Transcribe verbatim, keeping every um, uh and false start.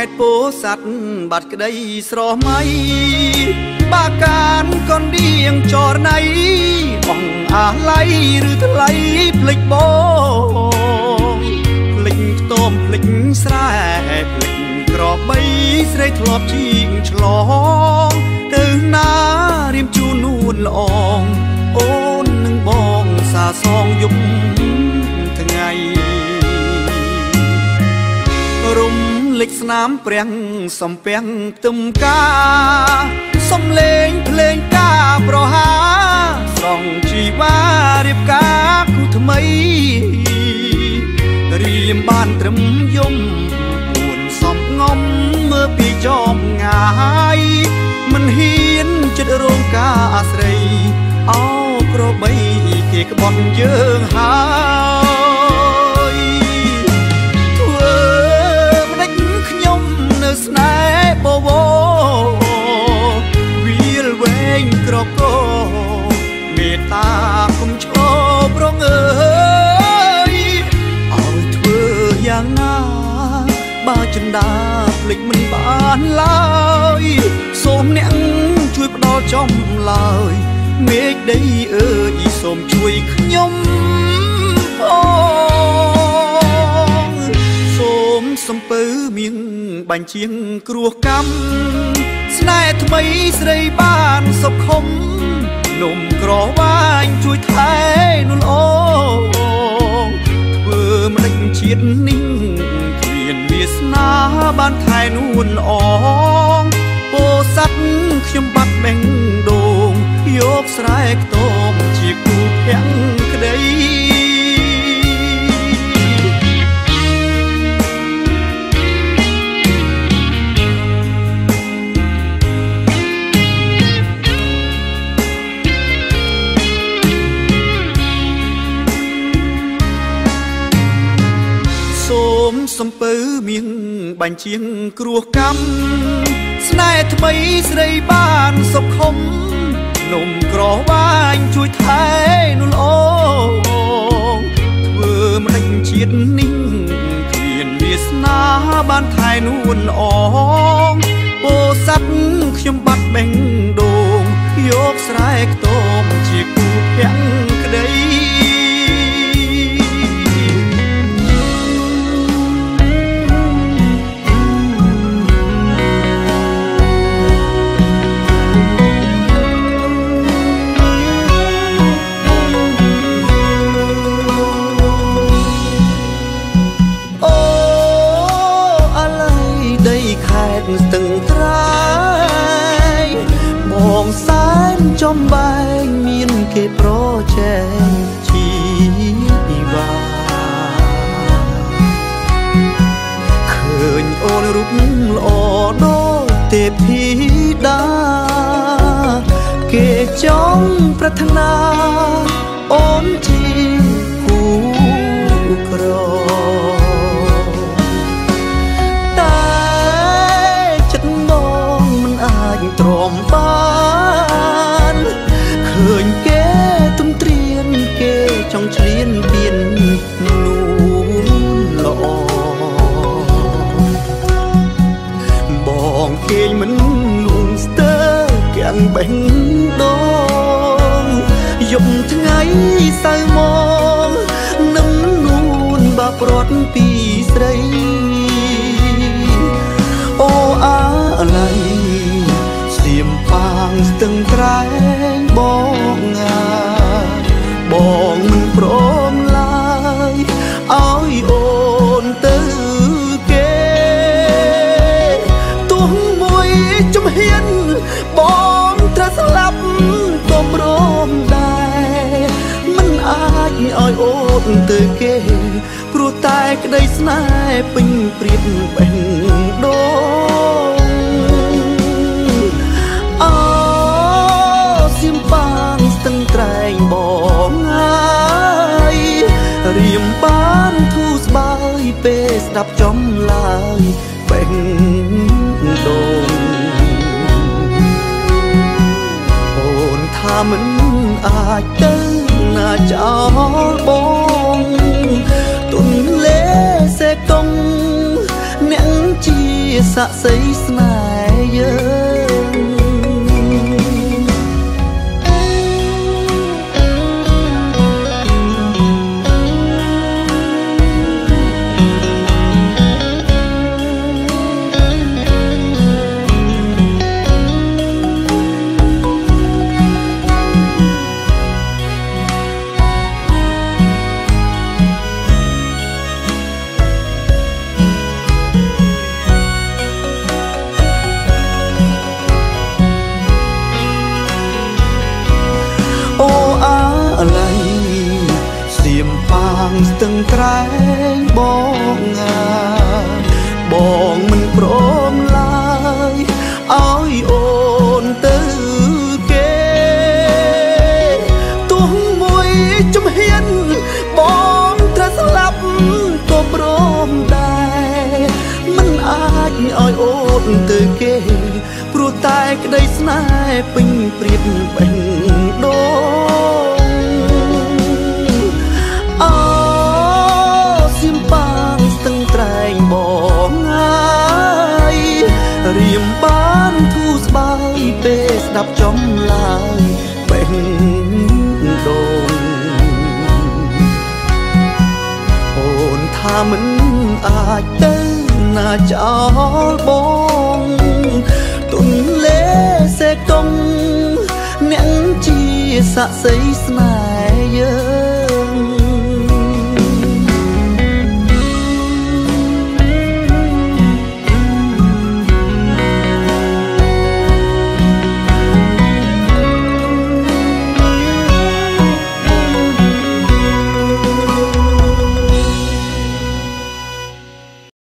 តពោសัตว์បាត់ក្តីស្រស់មៃបាកានកនដៀងចរណៃបងអាឡៃឬថ្លៃភ្លេចបងភ្លេចខ្ទមភ្លេចស្រែភ្លេចក្របីស្រីធ្លាប់ជីងឆ្លងទៅណារៀមជូននួនល្អងអូននឹងបងសាសងយប់ថ្ងៃរំលេចស្នាមព្រាំងសំពាំងទឹមកាសំលេងភ្លេងការប្រហាស្រង់ជីវ៉ារៀបការគូថ្មីរៀមបានត្រឹមយំពួនសំងំមើលពីចប់ងាយមិនហ៊ានចិត្តរងការអាស្រ័យអោក្របីគេក្បត់យើងហើយធ្វើម្ដេចខ្ញុំនៅស្នេហ៍បវរវាលវែងក្រកោមេត្តាគុំឈោប្រងអើយឲ្យធ្វើយ៉ាងណាបើចិនដាភ្លេចមិនបានឡើយសូមអ្នកជួយផ្ដល់ចំឡើយមេឃដីអើយសូមជួយខ្ញុំផងសូមសំពើមៀងបាញ់ជាងគ្រោះកម្មស្នេហ៍ថ្មីស្រីបានសុខុមនំក្រវាញជួយថែនួនអូធ្វើម្ដេចជាតិនេះគ្មានវាសនាបានថែនួនអងពោស័តខ្ញុំបាត់បេងដូងយកស្រែខ្ទមជាគូភាំងក្តីសូមសំពើមៀងបាញ់ជាងគ្រោះកម្មស្នេហ៍ថ្មីស្រីបានសុខុមនំក្រវាញជួយថែនួនអូធ្វើម្ដេចជាតិនេះគ្មានវាសនាបានថែនួនអងពោស័តខ្ញុំបាត់បេងដូងយកស្រែខ្ទមជាគូភាំងក្តីស្ទឹងត្រែងបងសែនចំបែងមានគេប្រជែងជីវ៉ាឃើញអូនរូបល្អដូចទេពធីតាគេចង់ប្រាថ្នាអូនជាគូក្រទ្រាំបានឃើញគេទំត្រៀនគេចង់ឆ្លៀនពៀននួនល្អបងគេមិនលួងស្ទើគាំងបេះដូងយប់ថ្ងៃសៅមកនឹងនួនបាប្រត់ពីស្រីអូអាឡៃសៀមប៉ាងស្ទឹងត្រែងបងងាបងមិនព្រមឡើយឲ្យអូនទៅគេទោះមួយជំហានបងត្រូវស្លាប់ក៏ព្រមដែរមិនអាចឲ្យអូនទៅគេព្រោះតែក្តីស្នេហ៍ពេញព្រៀបបេះដូងត្រែងបងហើយរៀមបានធូរស្បើយពេលស្ដាប់ចំឡើយបេះដូងអូនថាមិនអាចទៅណាចោលបងទុនលេសេកុងអ្នកជាស័ក្តិសិទ្ធិស្នេហ៍យើងស្ទឹងត្រែងបងបងមិនព្រមឡើយឲ្យអូនទៅគេទោះមួយជំហានបងត្រូវស្លាប់ក៏ព្រមដែរមិនអាចឲ្យអូនទៅគេព្រោះតែក្តីស្នេហ៍ពេញព្រៀបបេះដូងបងហើយរៀមបានធូរស្បើយពេលស្ដាប់ចំឡើយបេះដូងអូនថាមិនអាចទៅណាចោលបងទុនលេសេកុងអ្នកជាស័ក្តិសិទ្ធិស្នេហ៍យើង